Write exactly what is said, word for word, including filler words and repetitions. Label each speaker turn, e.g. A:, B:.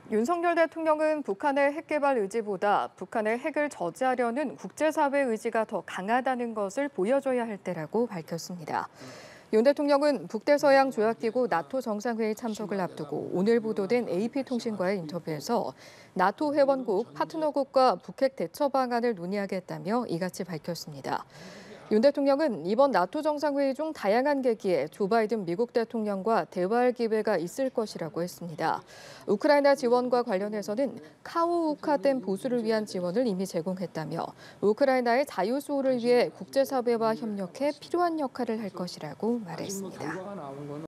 A: 윤석열 대통령은 북한의 핵 개발 의지보다 북한의 핵을 저지하려는 국제사회의 의지가 더 강하다는 것을 보여줘야 할 때라고 밝혔습니다. 윤 대통령은 북대서양 조약기구 나토 정상회의 참석을 앞두고 오늘 보도된 에이피통신과의 인터뷰에서 나토 회원국, 파트너국과 북핵 대처 방안을 논의하겠다며 이같이 밝혔습니다. 윤 대통령은 이번 나토 정상회의 중 다양한 계기에 조 바이든 미국 대통령과 대화할 기회가 있을 것이라고 했습니다. 우크라이나 지원과 관련해서는 카호우카댐 보수를 위한 지원을 이미 제공했다며 우크라이나의 자유수호를 위해 국제사회와 협력해 필요한 역할을 할 것이라고 말했습니다.